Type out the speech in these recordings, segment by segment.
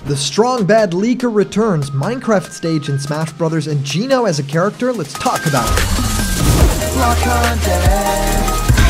The Strong Bad Leaker returns, Minecraft stage in Smash Brothers, and Geno as a character. Let's talk about it. Block content.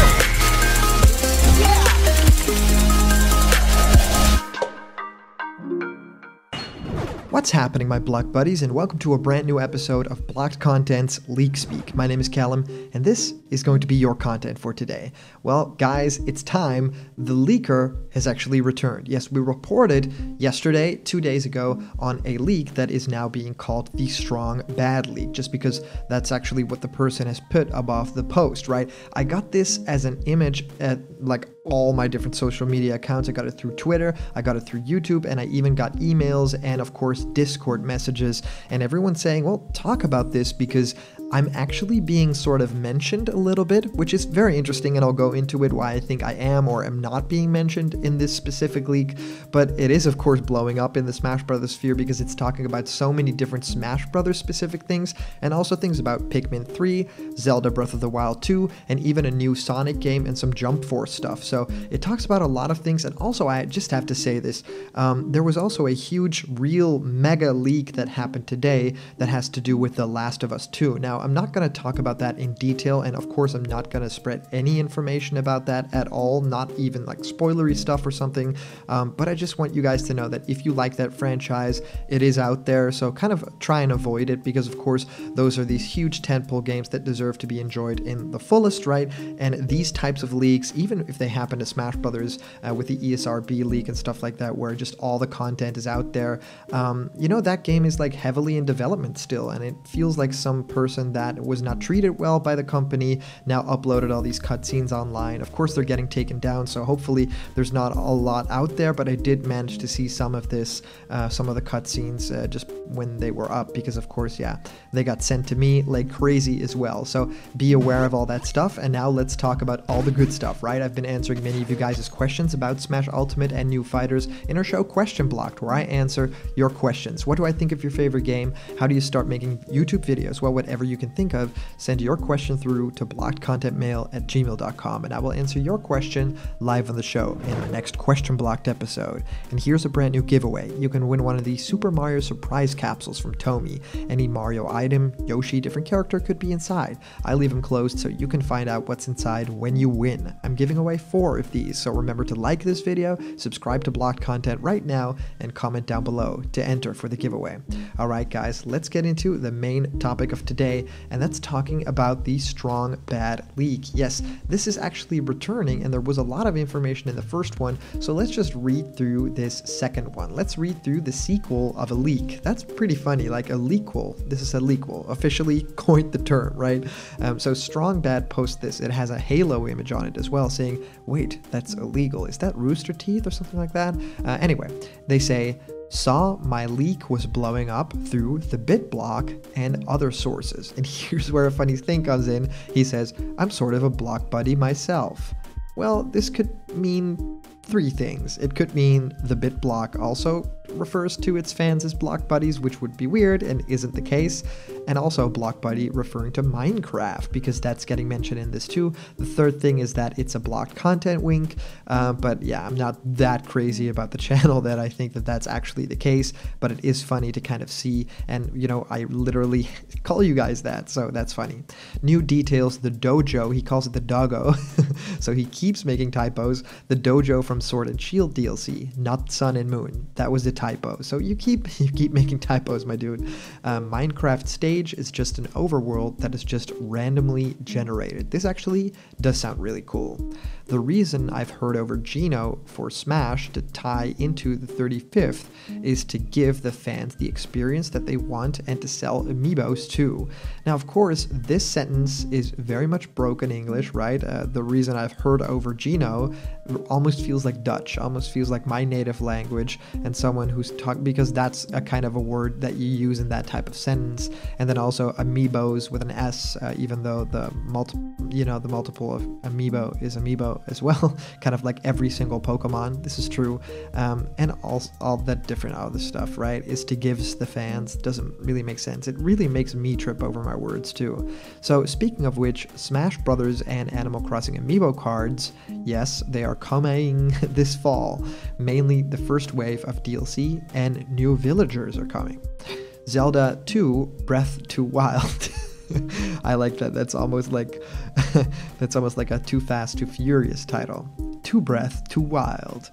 What's happening, my Block buddies, and welcome to a brand new episode of Blocked Content's Leak Speak. My name is Callum, and this is going to be your content for today. Well, guys, it's time. The leaker has actually returned. Yes, we reported yesterday, 2 days ago, on a leak that is now being called the Strong Bad Leak, just because that's actually what the person has put above the post, right? I got this as an image at like all my different social media accounts. I got it through Twitter, I got it through YouTube, and I even got emails and of course Discord messages, and everyone saying, well, talk about this because I'm actually being sort of mentioned a little bit, which is very interesting, and I'll go into it why I think I am or am not being mentioned in this specific leak. But it is of course blowing up in the Smash Brothers sphere because it's talking about so many different Smash Brothers specific things, and also things about Pikmin 3, Zelda Breath of the Wild 2, and even a new Sonic game and some Jump Force stuff. So it talks about a lot of things, and also I just have to say this, there was also a huge real mega leak that happened today that has to do with The Last of Us 2. Now, I'm not going to talk about that in detail, and of course I'm not going to spread any information about that at all, not even like spoilery stuff or something, but I just want you guys to know that if you like that franchise, it is out there, so kind of try and avoid it, because of course those are these huge tentpole games that deserve to be enjoyed in the fullest, right? And these types of leaks, even if they happen to Smash Brothers with the ESRB leak and stuff like that, where just all the content is out there, you know, that game is like heavily in development still, and it feels like some person that was not treated well by the company now uploaded all these cutscenes online. Of course they're getting taken down, so hopefully there's not a lot out there, but I did manage to see some of this, some of the cutscenes just when they were up, because of course, yeah, they got sent to me like crazy as well. So be aware of all that stuff, and now let's talk about all the good stuff, right? I've been answering many of you guys' questions about Smash Ultimate and new fighters in our show Question Blocked, where I answer your questions. What do I think of your favorite game? How do you start making YouTube videos? Well, whatever you can think of, send your question through to blockedcontentmail@gmail.com, and I will answer your question live on the show in our next Question Blocked episode. And here's a brand new giveaway. You can win one of the Super Mario surprise capsules from Tomy. Any Mario item, Yoshi, different character could be inside. I leave them closed so you can find out what's inside when you win. I'm giving away 4 of these, so remember to like this video, subscribe to Blocked Content right now, and comment down below to enter for the giveaway. Alright guys, let's get into the main topic of today, and that's talking about the Strong Bad Leak. Yes, this is actually returning, and there was a lot of information in the first one, so let's just read through this second one. Let's read through the sequel of a leak. That's pretty funny, like a leakwell. This is a leakwell, officially coined the term, right? So Strong Bad posts this. It has a Halo image on it as well, saying, wait, that's illegal. Is that Rooster Teeth or something like that? Anyway, they say, saw my leak was blowing up through the BitBlock and other sources. And here's where a funny thing comes in. He says, I'm sort of a block buddy myself. Well, this could mean 3 things. It could mean the BitBlock also refers to its fans as block buddies, which would be weird and isn't the case, and also block buddy referring to Minecraft, because that's getting mentioned in this too. The third thing is that it's a blocked content wink, but yeah, I'm not that crazy about the channel that I think that that's actually the case, but it is funny to kind of see, and you know, I literally call you guys that, so that's funny. New details, the dojo, he calls it the doggo, so he keeps making typos. The dojo from Sword and Shield DLC, not Sun and Moon. That was the typo. So you keep making typos, my dude. Minecraft stage is just an overworld that is just randomly generated. This actually does sound really cool. The reason I've heard over Geno for Smash to tie into the 35th is to give the fans the experience that they want and to sell amiibos too. Now, of course, this sentence is very much broken English, right? The reason I've heard over Geno almost feels like Dutch, almost feels like my native language, and someone who's talking, because that's a kind of a word that you use in that type of sentence. And then also amiibos with an S, even though the multiple of amiibo is amiibo as well, kind of like every single Pokemon. This is true, and all that different other stuff, right, is to give the fans. Doesn't really make sense. It really makes me trip over my words too. So speaking of which, Smash Brothers and Animal Crossing amiibo cards, yes, they are coming this fall. Mainly the first wave of DLC and new villagers are coming. Zelda 2 Breath Too Wild. I like that. That's almost like a Too Fast Too Furious title. Too Breath Too Wild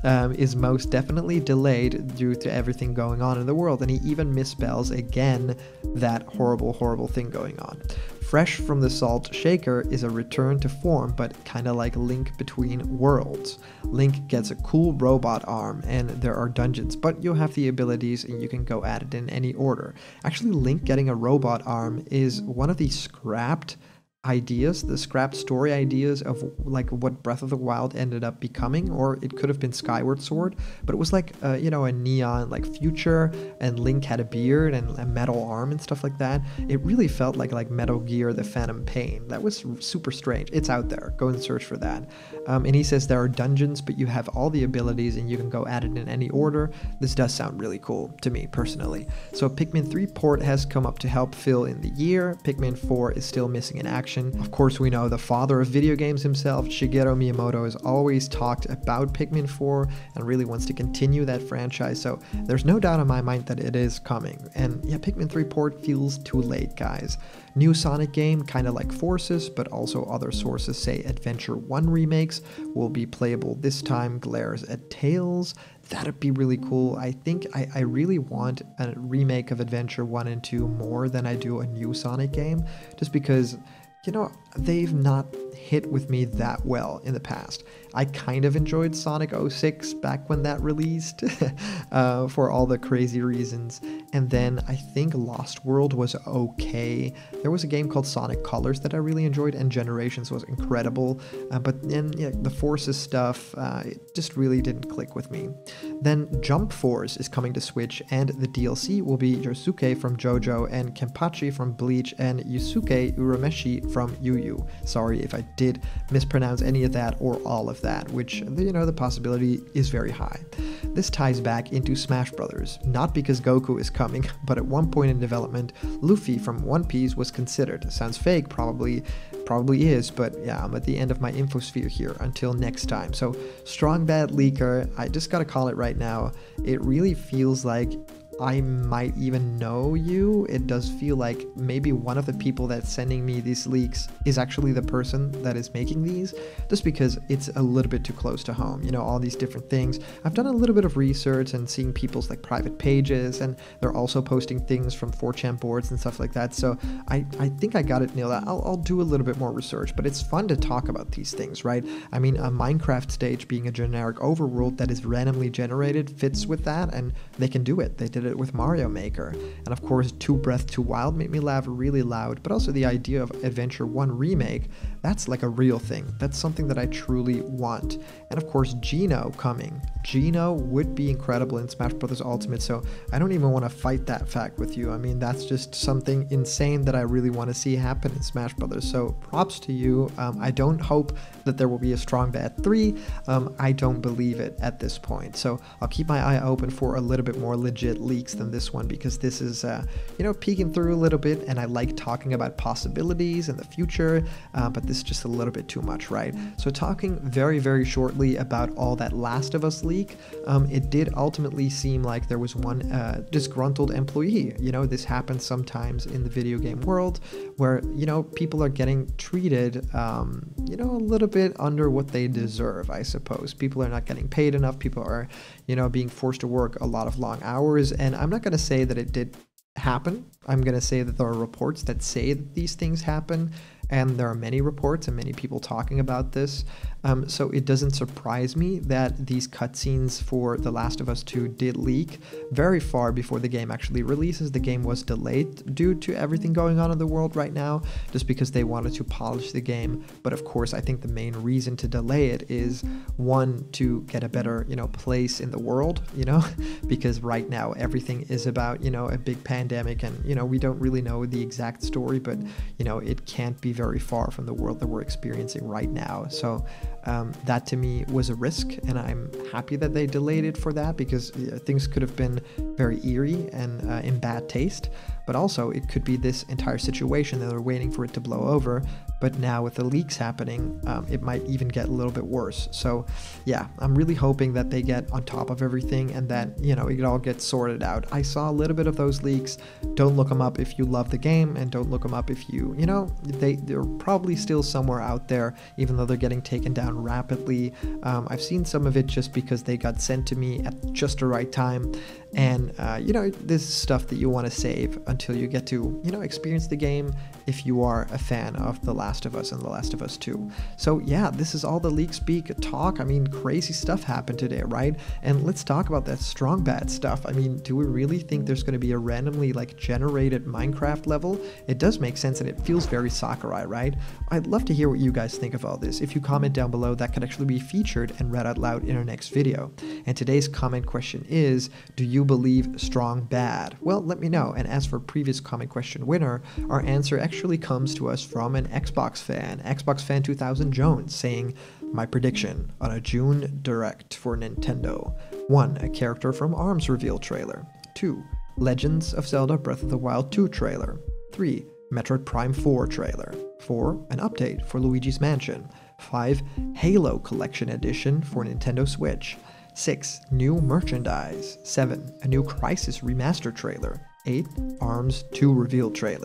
is most definitely delayed due to everything going on in the world, and he even misspells again that horrible thing going on. Fresh from the Salt Shaker is a return to form, but kind of like Link Between Worlds. Link gets a cool robot arm and there are dungeons, but you have the abilities and you can go at it in any order. Actually, Link getting a robot arm is one of the scrapped ideas, the scrapped story ideas of like what Breath of the Wild ended up becoming, or it could have been Skyward Sword, but it was like a neon like future, and Link had a beard and a metal arm and stuff like that. It really felt like Metal Gear The Phantom Pain. That was super strange. It's out there, go and search for that. And he says there are dungeons, but you have all the abilities and you can go at it in any order. This does sound really cool to me personally. So Pikmin 3 port has come up to help fill in the year. Pikmin 4 is still missing in action. Of course, we know the father of video games himself, Shigeru Miyamoto, has always talked about Pikmin 4 and really wants to continue that franchise, so there's no doubt in my mind that it is coming. And yeah, Pikmin 3 port feels too late, guys. New Sonic game, kind of like Forces, but also other sources say Adventure 1 remakes will be playable this time, glares at Tails. That'd be really cool. I think I really want a remake of Adventure 1 and 2 more than I do a new Sonic game, just because they've not hit with me that well in the past. I kind of enjoyed Sonic 06 back when that released for all the crazy reasons. And then I think Lost World was okay. There was a game called Sonic Colors that I really enjoyed, and Generations was incredible. But then the Forces stuff, it just really didn't click with me. Then Jump Force is coming to Switch, and the DLC will be Yosuke from JoJo and Kenpachi from Bleach and Yusuke Urameshi from Yu Yu. Sorry if I did mispronounce any of that or all of that, which, the possibility is very high. This ties back into Smash Brothers, not because Goku is coming, but at one point in development, Luffy from One Piece was considered. Sounds fake, probably is, but yeah, I'm at the end of my infosphere here. Until next time. So, Strong Bad Leaker, I just gotta call it right now, it really feels like I might even know you. It does feel like maybe one of the people that's sending me these leaks is actually the person that is making these, just because it's a little bit too close to home, all these different things. I've done a little bit of research and seeing people's like private pages, and they're also posting things from 4chan boards and stuff like that, so I think I got it nailed. I'll do a little bit more research, but it's fun to talk about these things, right? I mean, a Minecraft stage being a generic overworld that is randomly generated fits with that, and they can do it. They did it with Mario Maker. And of course, Breath Too Wild made me laugh really loud, but also the idea of Adventure 1 remake, that's like a real thing. That's something that I truly want. And of course, Geno coming. Geno would be incredible in Smash Bros. Ultimate, so I don't even want to fight that fact with you. I mean, that's just something insane that I really want to see happen in Smash Bros. So props to you. I don't hope that there will be a Strong Bad 3. I don't believe it at this point. So I'll keep my eye open for a little bit more legit leaks than this one, because this is, peeking through a little bit, and I like talking about possibilities in the future, but this is just a little bit too much, right? So talking very, very shortly about all that Last of Us leak, it did ultimately seem like there was one disgruntled employee. This happens sometimes in the video game world where, people are getting treated, a little bit under what they deserve, I suppose. People are not getting paid enough. People are, being forced to work a lot of long hours, and I'm not going to say that it did happen. I'm going to say that there are reports that say that these things happen, and there are many reports and many people talking about this. So it doesn't surprise me that these cutscenes for The Last of Us 2 did leak very far before the game actually releases. The game was delayed due to everything going on in the world right now, just because they wanted to polish the game. But of course, I think the main reason to delay it is, one, to get a better, place in the world, because right now everything is about, a big pandemic, and, we don't really know the exact story, but, it can't be very far from the world that we're experiencing right now. So that to me was a risk, and I'm happy that they delayed it for that, because things could have been very eerie and in bad taste. But also, it could be this entire situation that they're waiting for it to blow over, but now with the leaks happening, it might even get a little bit worse. So yeah, I'm really hoping that they get on top of everything and that, you know, it all gets sorted out. I saw a little bit of those leaks. Don't look them up if you love the game, and don't look them up if you know, they're probably still somewhere out there, even though they're getting taken down rapidly. I've seen some of it just because they got sent to me at just the right time. And, you know, this is stuff that you want to save until you get to, you know, experience the game if you are a fan of The Last of Us and The Last of Us 2. So yeah, this is all the leak speak talk. I mean, crazy stuff happened today, right? And let's talk about that strong bad stuff. I mean, do we really think there's going to be a randomly like generated Minecraft level? It does make sense and it feels very Sakurai, right? I'd love to hear what you guys think of all this. If you comment down below, that could actually be featured and read out loud in our next video. And today's comment question is, do you believe strong bad? Well, let me know. And as for previous comment question winner, our answer actually comes to us from an Xbox fan 2000 Jones, saying, my prediction on a June Direct for Nintendo: 1. A character from ARMS reveal trailer. 2. Legends of Zelda Breath of the Wild 2 trailer. 3. Metroid Prime 4 trailer. 4. An update for Luigi's Mansion. 5. Halo Collection Edition for Nintendo Switch. 6. New merchandise. 7. A new Crysis remaster trailer. 8. ARMS 2 reveal trailer.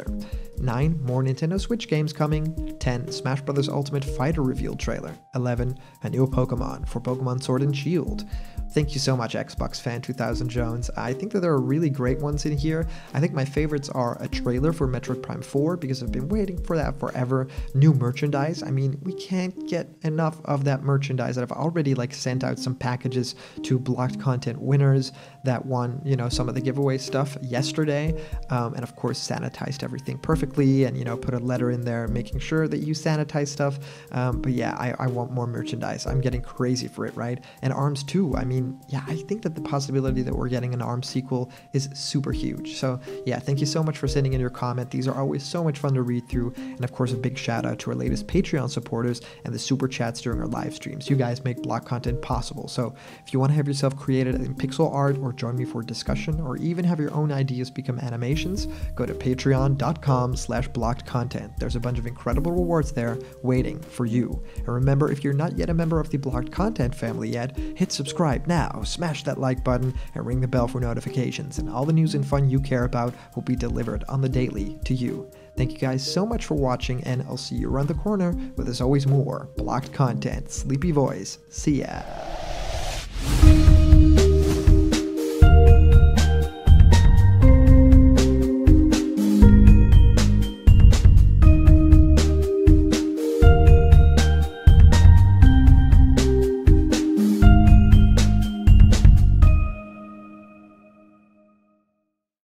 9. More Nintendo Switch games coming. 10. Smash Bros. Ultimate Fighter reveal trailer. 11. A new Pokemon for Pokemon Sword and Shield. Thank you so much, Xbox fan 2000 Jones. I think that there are really great ones in here. I think my favorites are a trailer for Metroid Prime 4, because I've been waiting for that forever. New merchandise. I mean, we can't get enough of that merchandise. I've already like sent out some packages to blocked content winners that won, you know, some of the giveaway stuff yesterday. And of course, sanitized everything perfectly and, you know, put a letter in there making sure that you sanitize stuff. But yeah, I want more merchandise. I'm getting crazy for it, right? And ARMS 2, I mean, yeah, I think that the possibility that we're getting an ARMS sequel is super huge. So yeah, thank you so much for sending in your comment. These are always so much fun to read through. And of course, a big shout out to our latest Patreon supporters and the super chats during our live streams. You guys make block content possible. So if you want to have yourself created in pixel art, or join me for a discussion, or even have your own ideas become animations, go to patreon.com/blockedcontent. There's a bunch of incredible rewards there waiting for you. And remember, if you're not yet a member of the Blocked Content family yet, hit subscribe now, smash that like button, and ring the bell for notifications, and all the news and fun you care about will be delivered on the daily to you. Thank you guys so much for watching, and I'll see you around the corner with, as always, more Blocked Content. Sleepy voice. See ya.